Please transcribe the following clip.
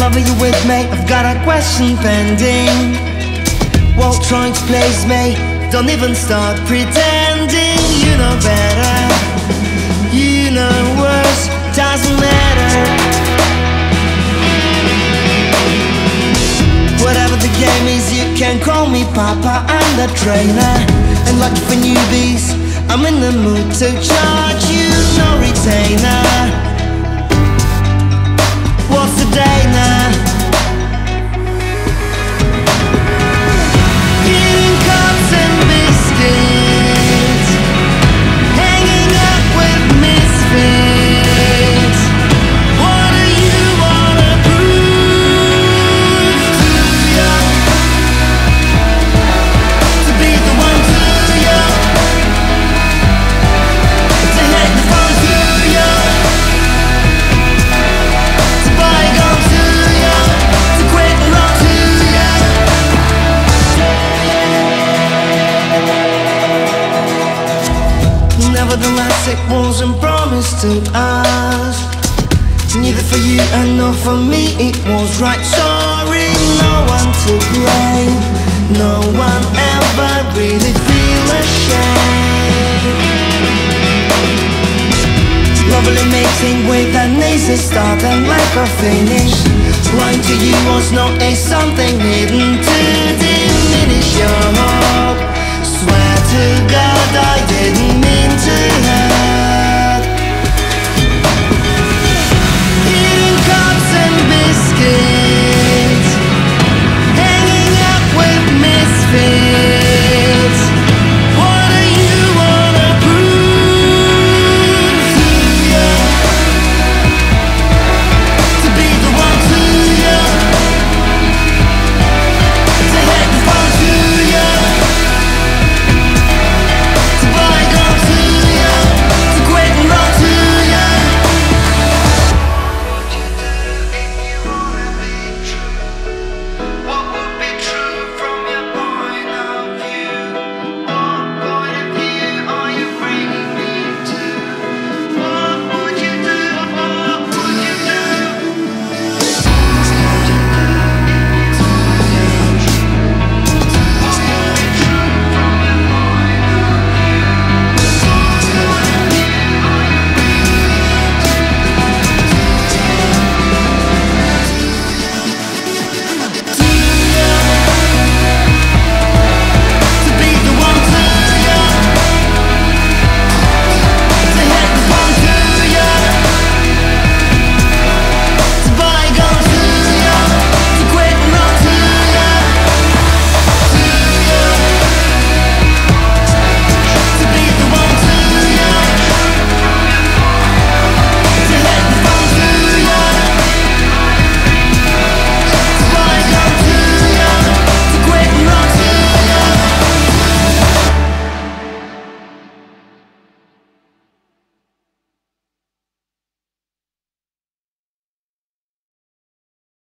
love, are you with me? I've got a question pending. Won't try to please me, don't even start pretending. You know better, you know worse, doesn't matter. Whatever the game is, you can call me Papa, I'm the trainer. And lucky for newbies, I'm in the mood to charge you, no retainer. What's the day now? Eating cups and biscuits, hanging up with misfits. What do you wanna prove to you? To be the one to you, to hit the phone to you, to buy a gun to you, to quit and run to you. Nevertheless, it wasn't promised to us. Neither for you and nor for me, it was right. Sorry, no one to blame. No one ever really feel ashamed. Lovely meeting with an easy start and like a finish. Lying to you was not a something hidden to diminish your heart.